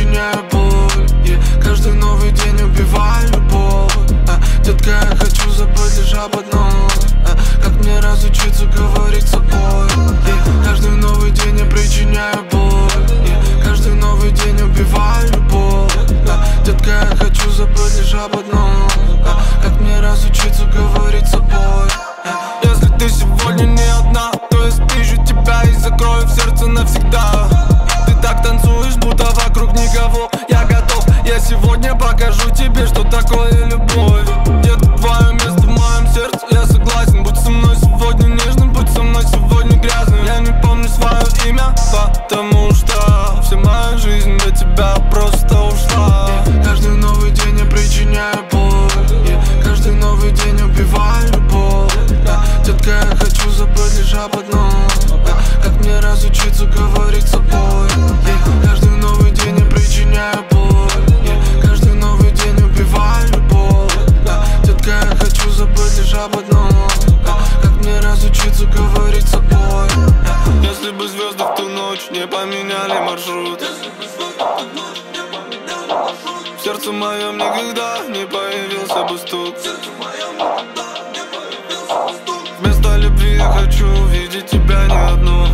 причиняю боль, каждый новый день убиваю любовь. Детка, я хочу забыть лишь об одном, как мне разучиться говорить с собой. Каждый новый день я причиняю боль, каждый новый день убиваю любовь. Детка, я хочу забыть лишь об одном, как мне разучиться говорить с собой. Если ты сегодня не одна, то я спижу тебя и закрою в сердце навсегда. Ты так танцуешь, будто вокруг никого. Я готов, я сегодня покажу тебе, что такое любовь. Где-то твое место в моем сердце, я согласен. Будь со мной сегодня нежным, будь со мной сегодня грязным. Я не помню свое имя, потому что вся моя жизнь для тебя просто ушла. Каждый новый день я причиняю боль, каждый новый день убиваю любовь. Детка, я хочу забыть лишь об одном, как мне разучиться говорить с собой. Каждый новый день я причиняю боль, каждый новый день убиваю любовь. Детка, я хочу забыть лишь об одном, как мне разучиться говорить с собой. Если бы звезды в ту ночь не поменяли маршрут, в сердце моем никогда не появился бы стук. Вместо любви я хочу увидеть тебя не одну.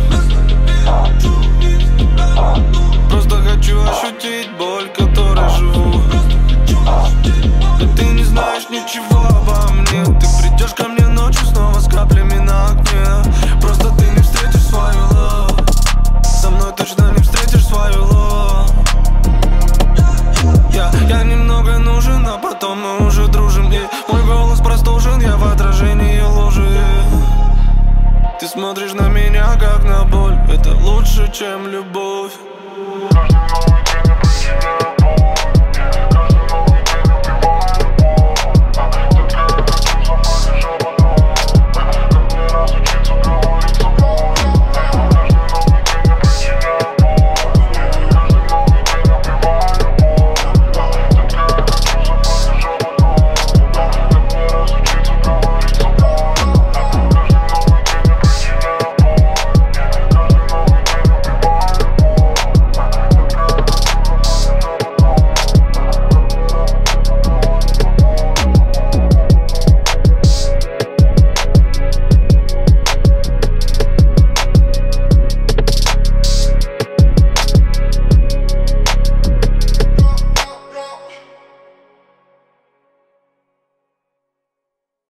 Просто хочу ощутить боль, которой живу. Но ты не знаешь ничего обо мне. Ты придешь ко мне ночью снова с каплями на окне. Просто ты не встретишь свою love. Со мной точно не встретишь свою love. Я немного нужен, а потом мы уже дружим. И мой голос простужен, я в отражении лжи. Ты смотришь на меня как на боль, это лучше, чем любовь.